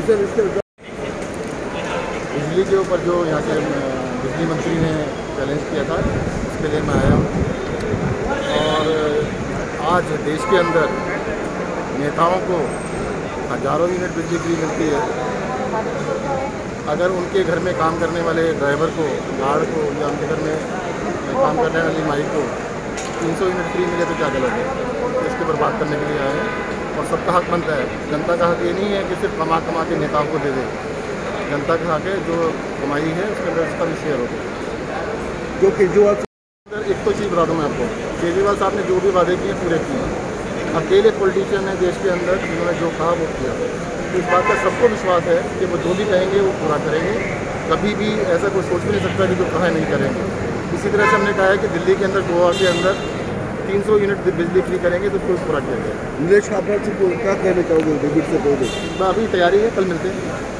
बिजली के ऊपर जो यहाँ के बिजली मंत्री ने चैलेंज किया था, उसके लिए मैं आया हूँ। और आज देश के अंदर नेताओं को हज़ारों यूनिट बिजली फ्री मिलती है। अगर उनके घर में काम करने वाले ड्राइवर को, गार्ड को या उनके घर में काम करने वाली माई को 300 यूनिट फ्री मिले तो क्या गलत है? तो इसके ऊपर बात करने के लिए आए हैं। और सबका हक बनता है। जनता का हक ये नहीं है कि सिर्फ कमा के नेताओं को दे दे। जनता का हक है जो कमाई है उसके अंदर उसका भी शेयर होता है। जो केजरीवाल एक तो चीज़ बता दूँ मैं आपको, केजरीवाल साहब ने जो भी वादे किए पूरे किए। अकेले पॉलिटिशियन है देश के अंदर जिन्होंने जो कहा वो किया। तो इस बात का सबको विश्वास है कि वो जो भी कहेंगे वो पूरा करेंगे। कभी भी ऐसा कोई सोच भी नहीं सकता कि जो कहा नहीं करेंगे। इसी तरह से हमने कहा है कि दिल्ली के अंदर, गोवा के अंदर 300 यूनिट बिजली फ्री करेंगे तो उसको पूरा किया जाएगा। नीलेश छापरा से क्या कहना चाहोगे? डेबिट से पहले अभी तैयारी है, कल मिलते हैं।